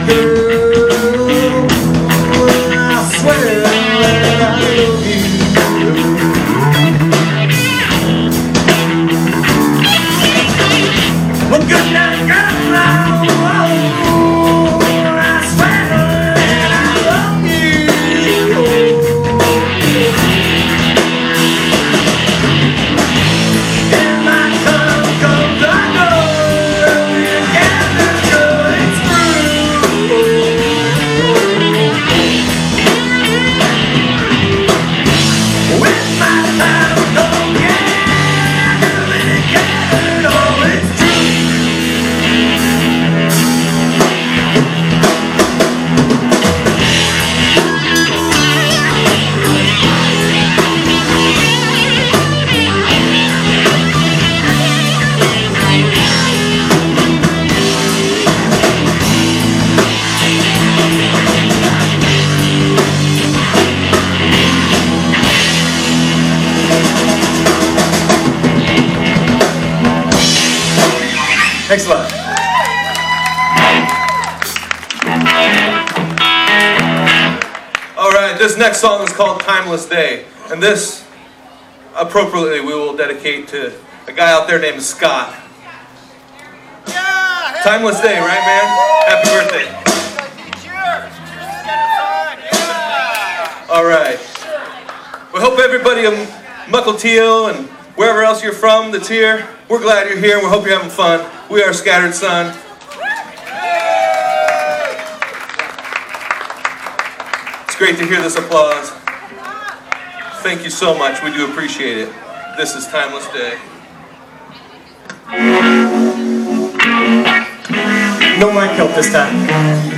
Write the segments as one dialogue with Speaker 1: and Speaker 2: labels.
Speaker 1: girl, I swear that I love you. Well, good night, girl. Thanks a lot. All right, this next song is called Timeless Day. And this, appropriately, we will dedicate to a guy out there named Scott. Yeah, Timeless Day, right, man? Happy birthday. All right. We hope everybody in Mukilteo and wherever else you're from that's here, we're glad you're here and we hope you're having fun. We are Scattered Sun. It's great to hear this applause. Thank you so much. We do appreciate it. This is Timeless Day. No mic help this time.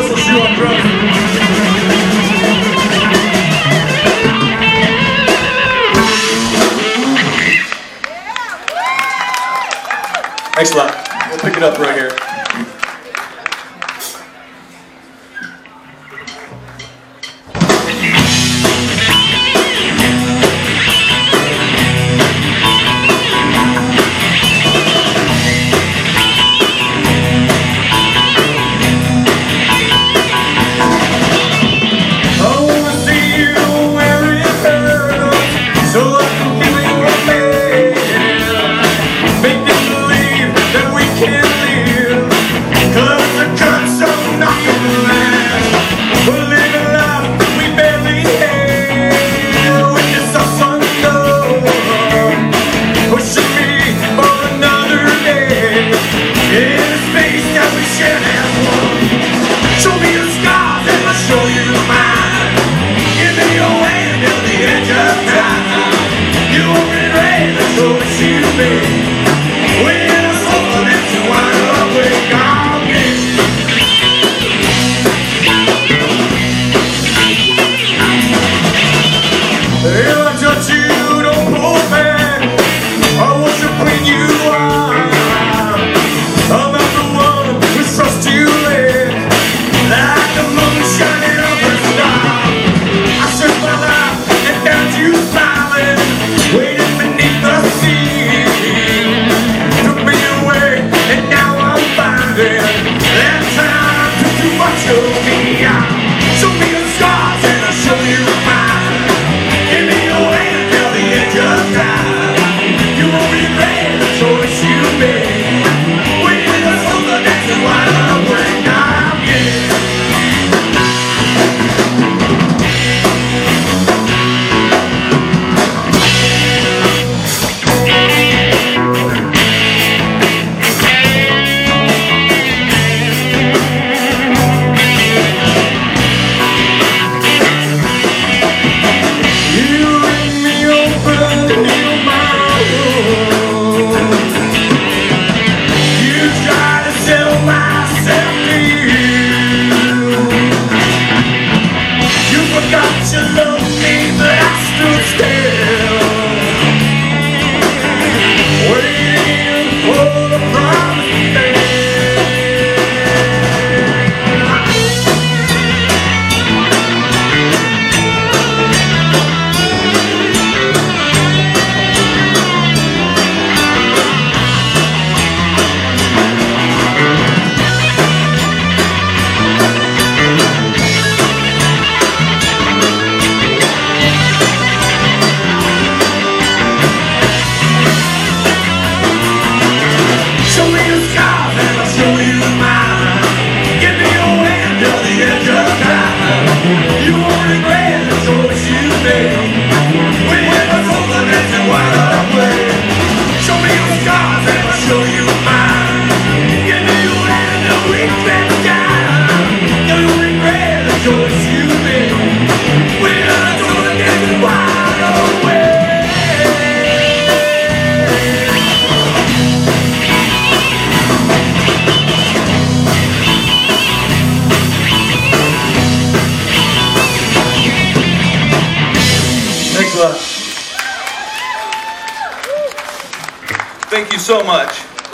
Speaker 1: whistle shoe on drums. Thanks a lot. We'll pick it up right here. Thank you so much.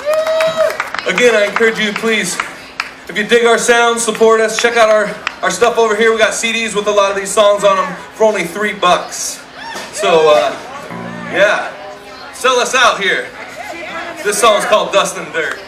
Speaker 1: Again, I encourage you, please, if you dig our sound, support us. Check out our stuff over here. We got CDs with a lot of these songs on them for only $3. So, yeah, sell us out here. This song is called Dust and Dirt.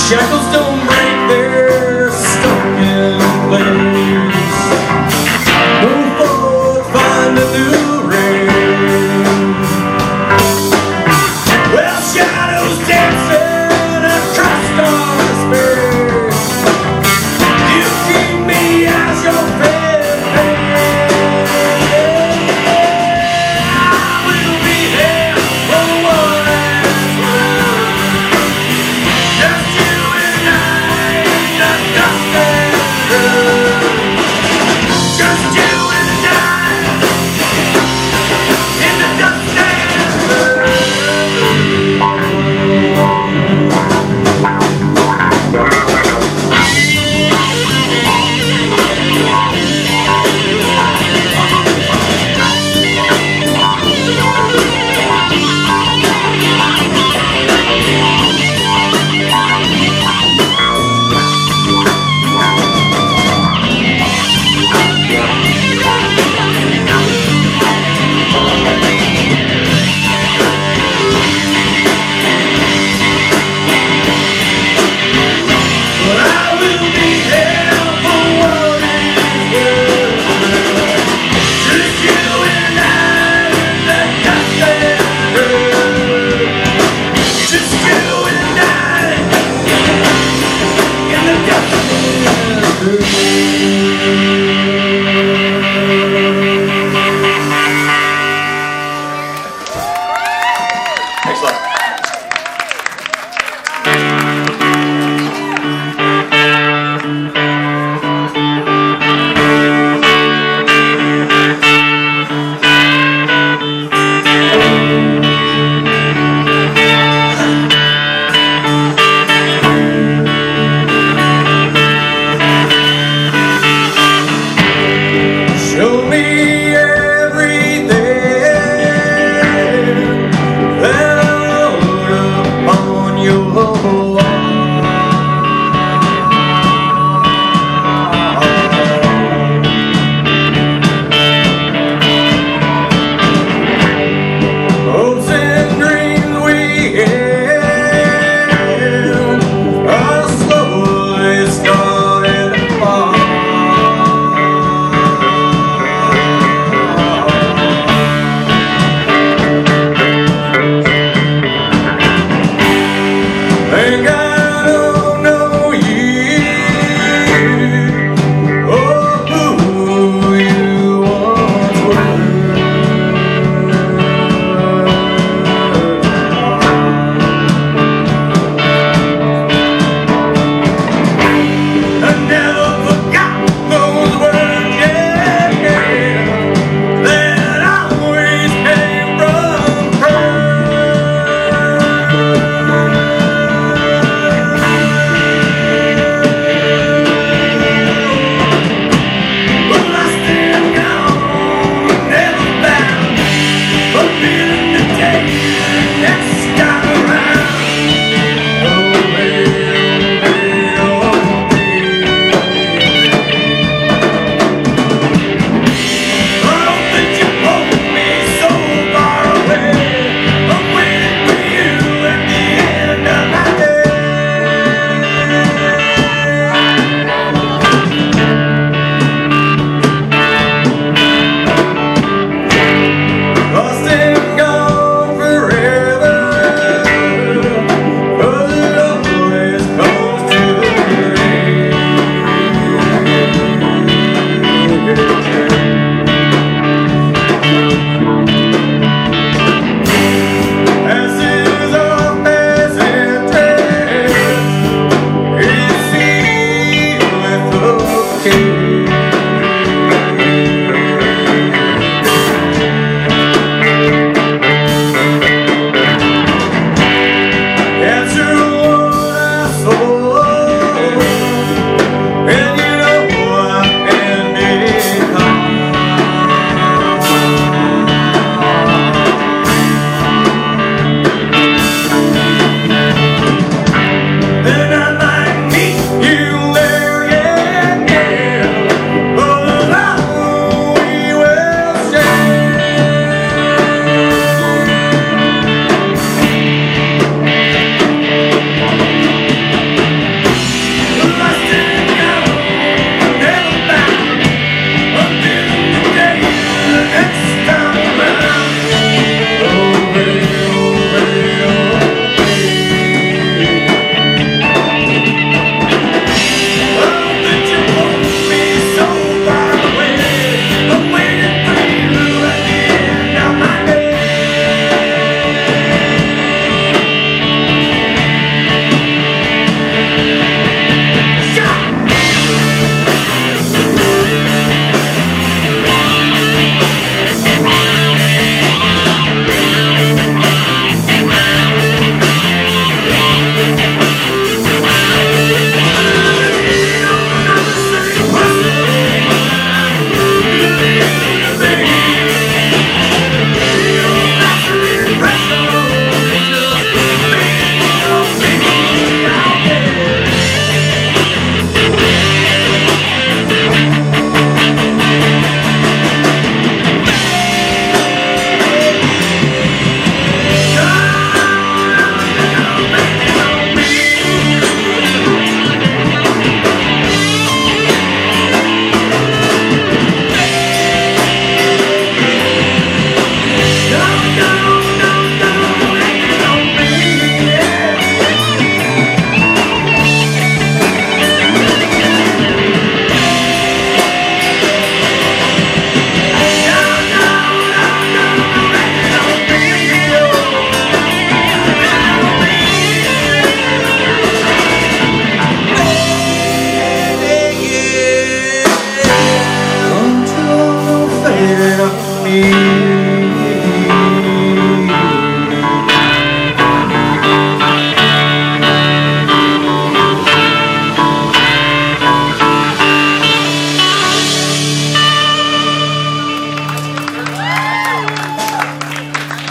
Speaker 1: Shackles don't break, they're stuck in place. Move forward, find a new rain. Well, shadows dancing across our space. You keep me as your bed. I will be there for one last run. Just you and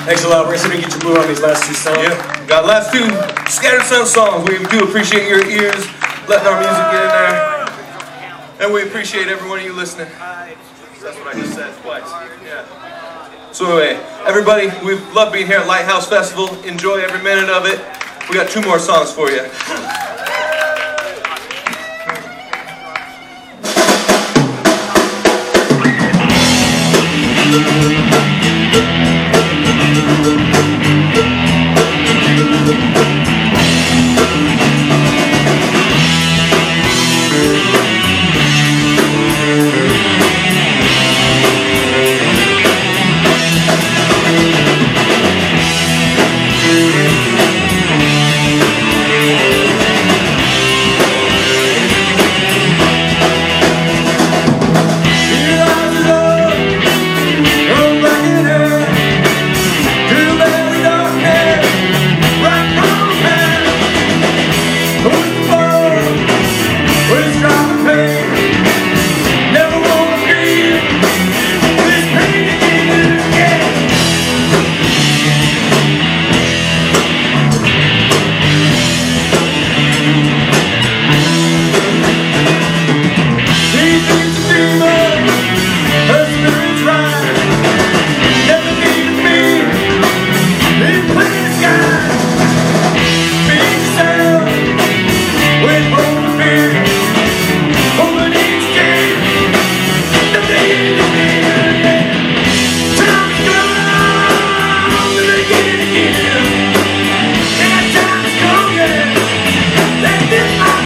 Speaker 2: Thanks a lot. We're going to get you moving on these last two songs.
Speaker 1: Yeah, got last two Scattered Sun songs. We do appreciate your ears, letting our music get in there. And we appreciate every one of you listening. That's what I just said twice. Yeah. So anyway, everybody, we love being here at Lighthouse Festival. Enjoy every minute of it. We got 2 more songs for you.